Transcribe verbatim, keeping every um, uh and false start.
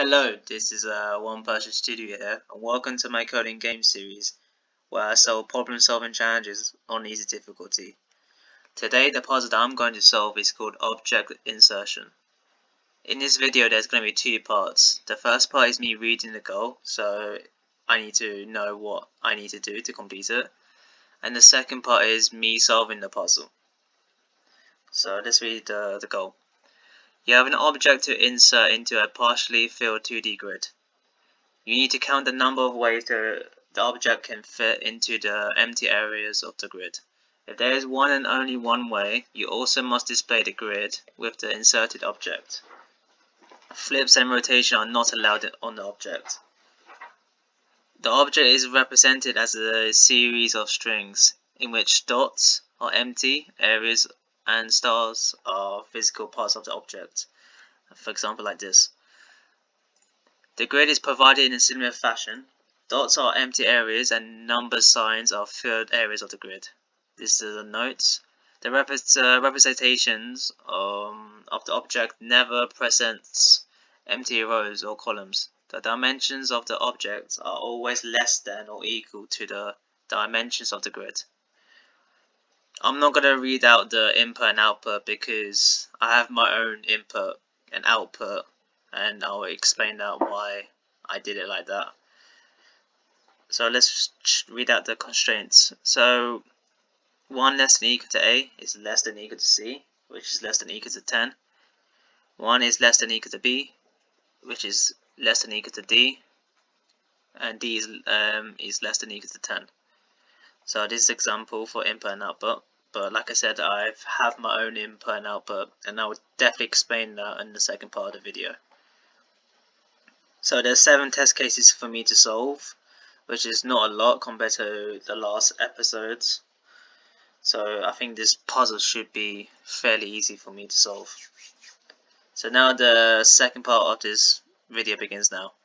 Hello, this is uh, One Person Studio here, and welcome to my coding game series, where I solve problem-solving challenges on easy difficulty. Today, the puzzle that I'm going to solve is called object insertion. In this video, there's going to be two parts. The first part is me reading the goal, so I need to know what I need to do to complete it. And the second part is me solving the puzzle. So let's read the, the goal. You have an object to insert into a partially filled two D grid. You need to count the number of ways the, the object can fit into the empty areas of the grid. If there is one and only one way, you also must display the grid with the inserted object. Flips and rotation are not allowed on the object. The object is represented as a series of strings, in which dots are empty areas and stars are physical parts of the object, for example like this. The grid is provided in a similar fashion. Dots are empty areas and number signs are filled areas of the grid. This is the notes. The rep uh, representations um, of the object never presents empty rows or columns. The dimensions of the object are always less than or equal to the dimensions of the grid. I'm not going to read out the input and output because I have my own input and output, and I'll explain that why I did it like that. So let's read out the constraints. So one less than equal to A is less than equal to C, which is less than equal to ten. one is less than equal to B, which is less than equal to D, and D is, um, is less than equal to ten. So this is example for input and output, but like I said, I have my own input and output, and I will definitely explain that in the second part of the video. So there's seven test cases for me to solve, which is not a lot compared to the last episodes. So I think this puzzle should be fairly easy for me to solve. So now the second part of this video begins now.